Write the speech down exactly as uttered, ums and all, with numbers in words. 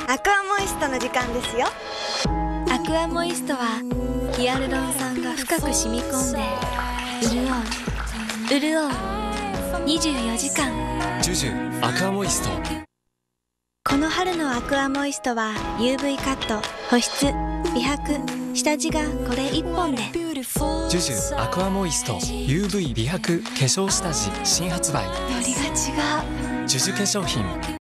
アクアモイストの時間ですよ。 アクアモイストはヒアルロン酸が深く染み込んで潤う潤うにじゅうよじかん。 ジュジュアクアモイスト。 この春のアクアモイストは ユーブイ カット、保湿、美白、下地がこれ一本で。 ジュジュアクアモイスト ユーブイ 美白化粧下地新発売。 よりが違う。 ジュジュ化粧品。